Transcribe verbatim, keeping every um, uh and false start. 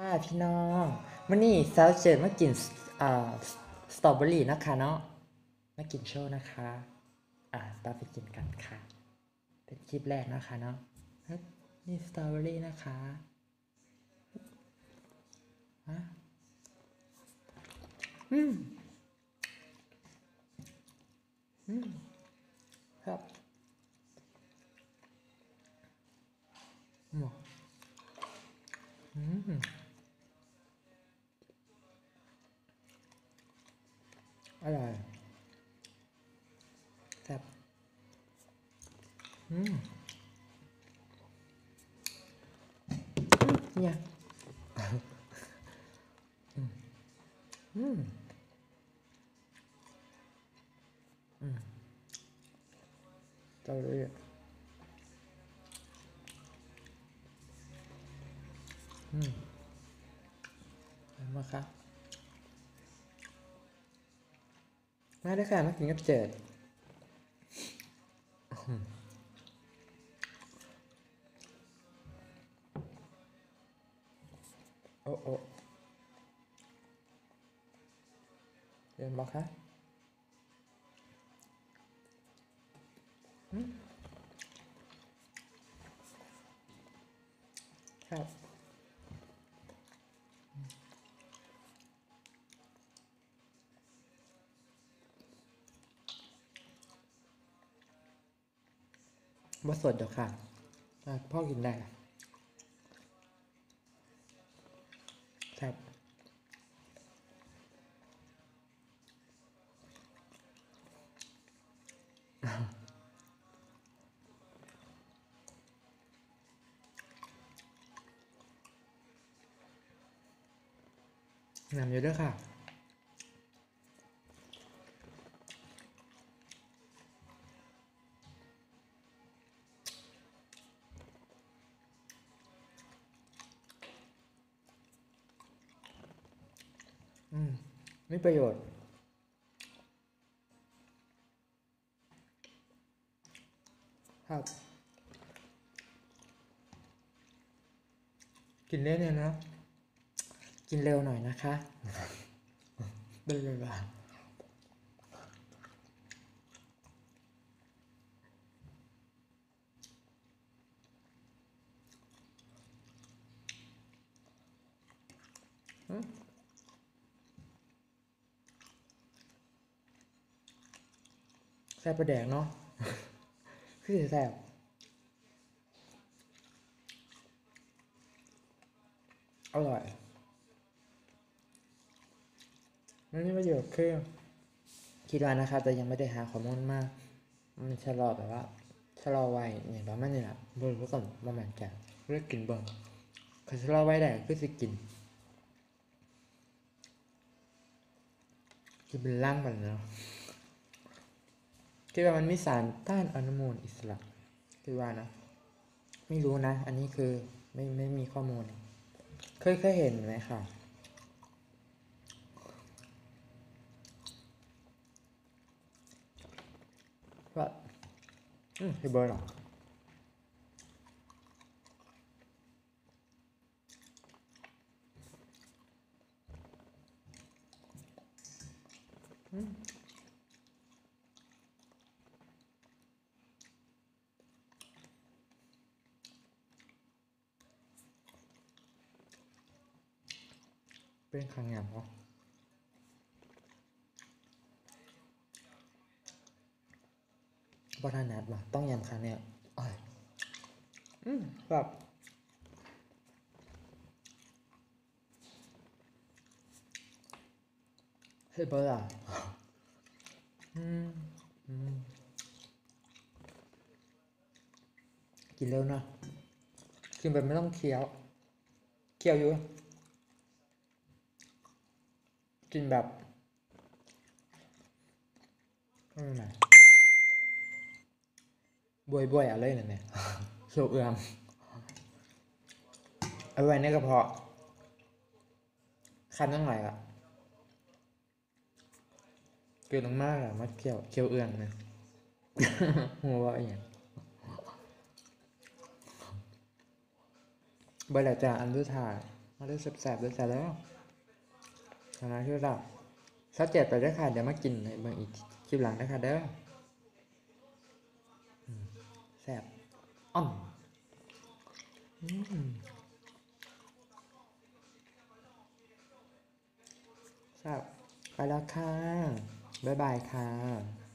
พี่น้องวันนี้สาวเจิดมากินอ่าสตรอเบอรี่นะคะเนาะมากินโชว์นะคะอ่าตามไปกินกันค่ะเป็นคลิปแรกนะคะเนาะนี่สตรอเบอรี่นะคะฮะอืมอืมครับอืมอืมอร่อยครับอืมเนี่ยอืมอืมสตรอเบอรี่อืมมาครับมาได้ค่ะมากินกับเจิดโอ้โอ้เรียนบอกค่ะอืมครับบ่สดเดี๋ยวค่ะอ่ะพ่อกินได้ครับน้ำเยอะด้วยค่ะอืมไม่ประโยชน์ครับกินเล่นเนี่ยนะกินเร็วหน่อยนะคะเป็นเวลาแซ่บประแดกเนาะคือแซ่บอร่อยมันมีประโยชน์คือคิดว่านะครับแต่ยังไม่ได้หาข้อมูลมากมันชะลอแบบว่าชะลอวัยอย่างประมาณนี้แหละบนรู้ก่อนประมาณแก่เลือกกินเบิ่งคือชะลอวัยได้คือสิกินกินเป็นร่างก่อนเนาะคิดว่ามันมีสารต้านอนุมูลอิสระคิดว่านะไม่รู้นะอันนี้คือไม่ไม่มีข้อมูลเคยเคยเห็นไหมค่ะว่าอืมพี่เบิร์ดหรออืมเป็นครั้งงานเหรอบัฒนัดว่ะต้องยำครั้งเนี่ยอ้อยอืมแบบเฮ้ยเบิร์ดอ่ะอืมอืมกินเร็วนะกินแบบไม่ต้องเคี้ยวเคี้ยวอยู่กินแบบอืมนะบวยบวยอะไรนั่นเนี่ยเคี้ยวเอื้อมเอาไว้ในกระเพาะคันตั้งไหนอ่ะเกินลงมากอ่ะมาเคี้ยวเคี้ยวเอื้องนะหัวว่าอย่างเบอร์ละจ้าอันดุธามาเลือแสบๆเลยจ้ะแล้วทางนั้นคือเราชอบเจ็ดไปด้วยค่ะเดี๋ยวมากินในเมืองอีกคลิปหลังนะคะเด้อแสบอ่อมแสบไปแล้วค่ะบ๊ายบายค่ะ